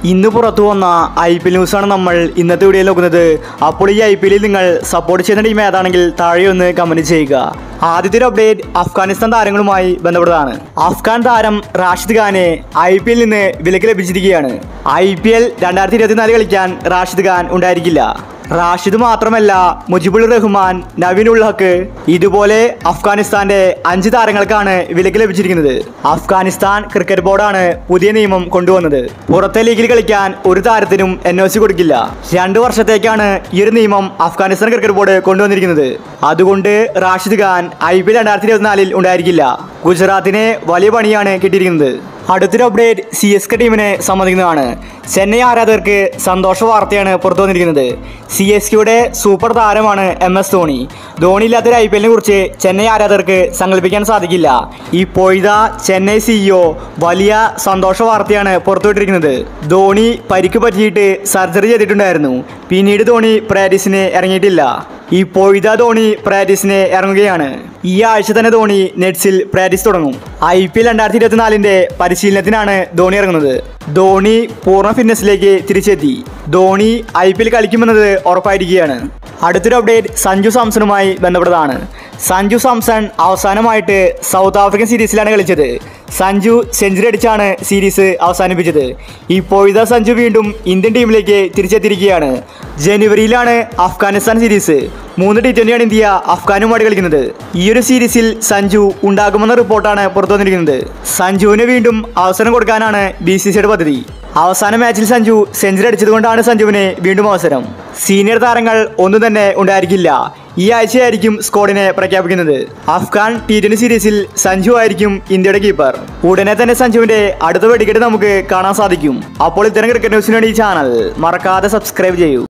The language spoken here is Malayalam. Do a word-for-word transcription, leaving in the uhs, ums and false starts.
ഇന്ന് പുറത്തു വന്ന ഐ പി എൽ ന്യൂസാണ് നമ്മൾ ഇന്നത്തെ വീഡിയോയിൽ നോക്കുന്നത്. അപ്പോൾ ഈ ഐ പി എല്ലിൽ നിങ്ങൾ സപ്പോർട്ട് ചെയ്യുന്ന ടീം ഏതാണെങ്കിൽ താഴെ ഒന്ന് കമന്റ് ചെയ്യുക. ആദ്യത്തെ ഒരു അപ്ഡേറ്റ് അഫ്ഗാനിസ്ഥാൻ താരങ്ങളുമായി ബന്ധപ്പെട്ടതാണ്. അഫ്ഗാൻ താരം റാഷിദ് ഖാനെ ഐ പി എല്ലിൽ നിന്ന് വിലക്ക് ലഭിച്ചിരിക്കുകയാണ്. ഐ പി എൽ രണ്ടായിരത്തി ഇരുപത്തിനാല് കളിക്കാൻ റാഷിദ് ഖാൻ ഉണ്ടായിരിക്കില്ല. റാഷിദ് മാത്രമല്ല, മുജിബുർ റഹ്മാൻ, നവീൻ ഉൽ ഹക്ക് ഇതുപോലെ അഫ്ഗാനിസ്ഥാന്റെ അഞ്ച് താരങ്ങൾക്കാണ് വിലക്ക് ലഭിച്ചിരിക്കുന്നത്. അഫ്ഗാനിസ്ഥാൻ ക്രിക്കറ്റ് ബോർഡാണ് പുതിയ നിയമം കൊണ്ടുവന്നത്. പുറത്തെ ലീഗിൽ കളിക്കാൻ ഒരു താരത്തിനും എൻ ഒ സി കൊടുക്കില്ല. രണ്ടു വർഷത്തേക്കാണ് ഈ ഒരു നിയമം അഫ്ഗാനിസ്ഥാൻ ക്രിക്കറ്റ് ബോർഡ് കൊണ്ടുവന്നിരിക്കുന്നത്. അതുകൊണ്ട് Rashid Khan I P L രണ്ടായിരത്തി ഇരുപത്തിനാലിൽ ഉണ്ടായിരിക്കില്ല. ഗുജറാത്തിനെ വലിയ പണിയാണ് കിട്ടിയിരിക്കുന്നത്. അടുത്തൊരു അപ്ഡേറ്റ് സി എസ് കെ ടീമിനെ സംബന്ധിക്കുന്നതാണ്. ചെന്നൈ ആരാധകർക്ക് സന്തോഷ വാർത്തയാണ് പുറത്തു വന്നിരിക്കുന്നത്. സി എസ് കെയുടെ സൂപ്പർ താരമാണ് എം എസ് ധോണി. ധോണി ഇല്ലാത്തൊരു ഐ പി എല്ലിനെ കുറിച്ച് ചെന്നൈ ആരാധകർക്ക് സങ്കല്പിക്കാൻ സാധിക്കില്ല. ഇപ്പോഴത്തെ ചെന്നൈ സിഇഒ വലിയ സന്തോഷ വാർത്തയാണ് പുറത്തുവിട്ടിരിക്കുന്നത്. ധോണി പരിക്ക് പറ്റിയിട്ട് സർജറി ചെയ്തിട്ടുണ്ടായിരുന്നു. പിന്നീട് ധോണി പ്രാക്ടീസിന് ഇറങ്ങിയിട്ടില്ല. ഇപ്പോഴത്തെ ധോണി പ്രാക്ടീസിന് ഇറങ്ങുകയാണ്. ഈ ആഴ്ച തന്നെ ധോണി നെറ്റ്സിൽ പ്രാക്ടീസ് തുടങ്ങും. ഐ പി എൽ രണ്ടായിരത്തി ഇരുപത്തിനാലിന്റെ പരിശീലനത്തിനാണ് ധോണി ഇറങ്ങുന്നത്. ധോണി പൂർണ്ണ ഫിറ്റ്നസിലേക്ക് തിരിച്ചെത്തി. ധോണി ഐ പി എൽ കളിക്കുമെന്നത് ഉറപ്പായിരിക്കുകയാണ്. അടുത്തൊരു അപ്ഡേറ്റ് സഞ്ജു സാംസണുമായി ബന്ധപ്പെട്ടതാണ്. സഞ്ജു സാംസൺ അവസാനമായിട്ട് സൗത്ത് ആഫ്രിക്കൻ സീരീസിലാണ് കളിച്ചത്. സഞ്ജു സെഞ്ചുറി അടിച്ചാണ് സീരീസ് അവസാനിപ്പിച്ചത്. ഇപ്പോഴത്തെ സഞ്ജു വീണ്ടും ഇന്ത്യൻ ടീമിലേക്ക് തിരിച്ചെത്തിയിരിക്കുകയാണ്. ജനുവരിയിലാണ് അഫ്ഗാനിസ്ഥാൻ സീരീസ്. മൂന്ന് ടി ട്വന്റിയാണ് ഇന്ത്യ അഫ്ഗാനുമായിട്ട് കളിക്കുന്നത്. ഈ ഒരു സീരീസിൽ സഞ്ജു ഉണ്ടാകുമെന്ന റിപ്പോർട്ടാണ് പുറത്തു വന്നിരിക്കുന്നത്. സഞ്ജുവിന് വീണ്ടും അവസരം കൊടുക്കാനാണ് ബി സി സിയുടെ പദ്ധതി. അവസാന മാച്ചിൽ സഞ്ജു സെഞ്ചുറി അടിച്ചതുകൊണ്ടാണ് സഞ്ജുവിന് വീണ്ടും അവസരം. സീനിയർ താരങ്ങൾ ഒന്നും തന്നെ ഉണ്ടായിരിക്കില്ല. ഈ ആഴ്ചയായിരിക്കും സ്ക്വാഡിനെ പ്രഖ്യാപിക്കുന്നത്. അഫ്ഗാൻ ടി ട്വന്റി സീരീസിൽ സഞ്ജു ആയിരിക്കും ഇന്ത്യയുടെ കീപ്പർ. ഉടനെ തന്നെ സഞ്ജുവിന്റെ അടുത്ത വെടിക്കെട്ട് നമുക്ക് കാണാൻ സാധിക്കും. അപ്പോൾ ഇത്തരം ക്രിക്കറ്റ് ന്യൂസിന് വേണ്ടി ഈ ചാനൽ മറക്കാതെ സബ്സ്ക്രൈബ് ചെയ്യൂ.